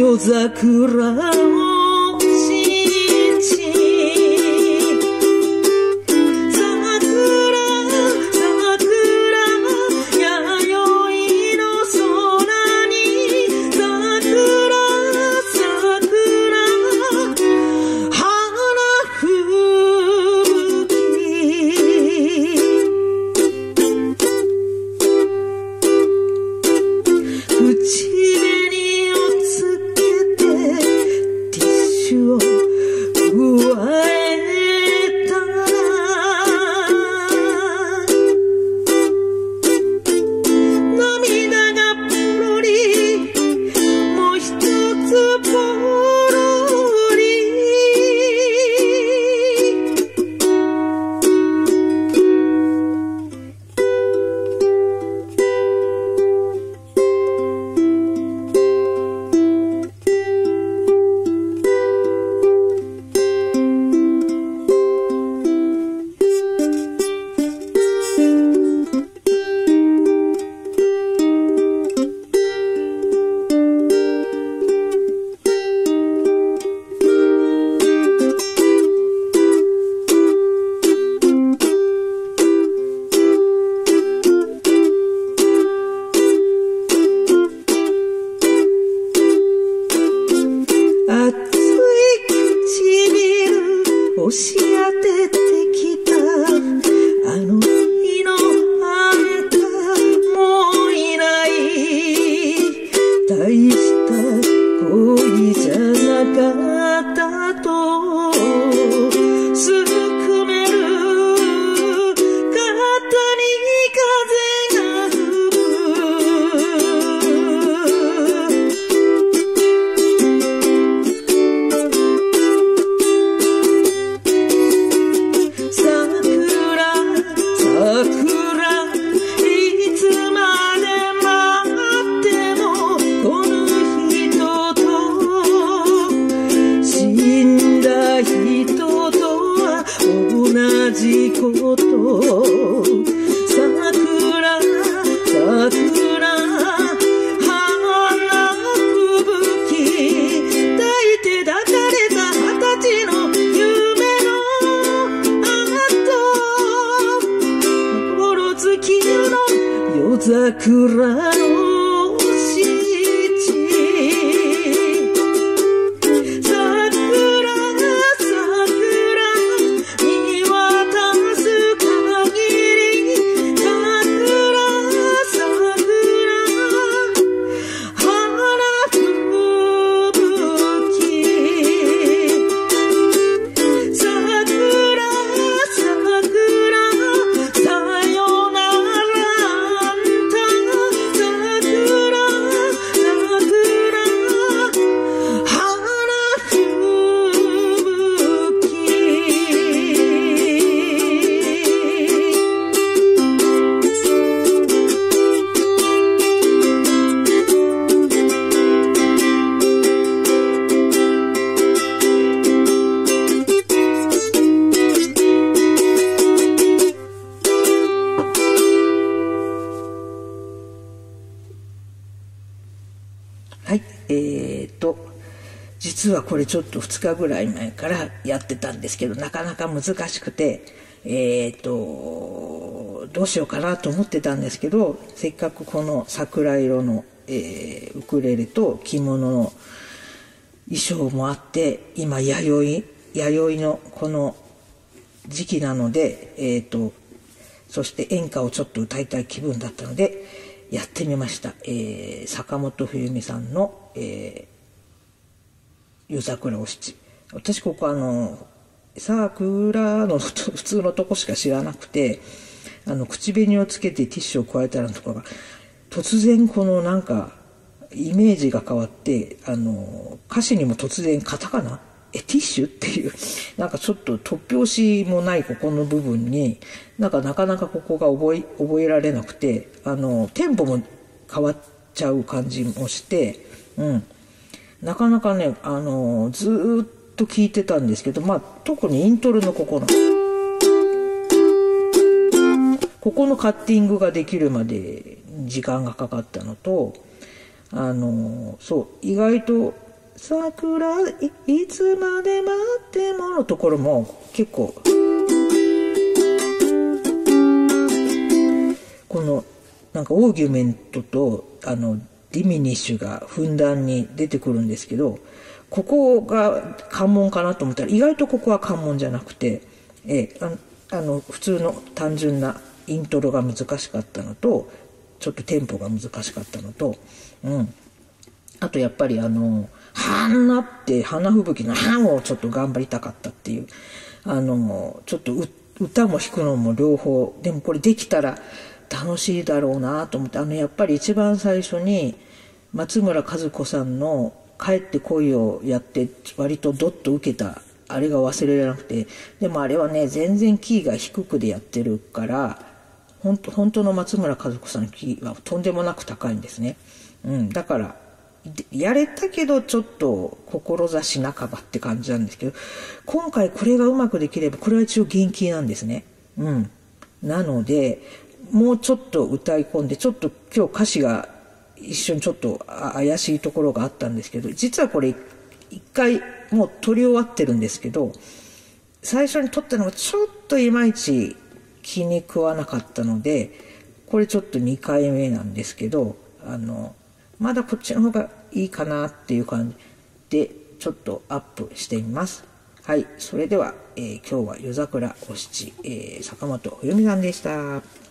夜桜の七押し当ててきたあの日のあんたもういない大した恋じゃなかったとすくめる肩に風が吹桜の七桜見渡す限り桜花吹雪桜さよならはい、実はこれちょっと2日ぐらい前からやってたんですけど、なかなか難しくて、どうしようかなと思ってたんですけど、せっかくこの桜色の、ウクレレと着物の衣装もあって、今弥生のこの時期なので、そして演歌をちょっと歌いたい気分だったので、やってみました。坂本冬美さんの、夜桜お七。私ここ桜の普通のとこしか知らなくて、口紅をつけてティッシュを加えたらのところが、突然このなんか、イメージが変わって、歌詞にも突然カタカナティッシュっていう、なんかちょっと突拍子もないここの部分に、なかなかここが覚えられなくて、テンポも変わっちゃう感じもして、なかなかね、ずーっと聞いてたんですけど、特にイントロのここのカッティングができるまで時間がかかったのと、そう、意外と桜いつまで待ってものところも結構このなんかオーギュメントとディミニッシュがふんだんに出てくるんですけど、ここが関門かなと思ったら意外とここは関門じゃなくて、普通の単純なイントロが難しかったのと、ちょっとテンポが難しかったのと、あとやっぱりはんなって花吹雪のはんをちょっと頑張りたかったっていう、ちょっと歌も弾くのも両方、でもこれできたら楽しいだろうなと思って、やっぱり一番最初に松村和子さんの帰ってこいをやって割とドッと受けたあれが忘れられなくて、でもあれはね全然キーが低くでやってるから、本当の松村和子さんのキーはとんでもなく高いんですね。だからやれたけどちょっと志半ばって感じなんですけど、今回これがうまくできればこれは一応元気なんですね。なのでもうちょっと歌い込んで、ちょっと今日歌詞が一瞬ちょっと怪しいところがあったんですけど、実はこれ一回もう撮り終わってるんですけど、最初に撮ったのがちょっといまいち気に食わなかったので、これちょっと2回目なんですけど、まだこっちの方がいいかなっていう感じでちょっとアップしてみます。はい、それでは、今日は夜桜お七、坂本冬美さんでした。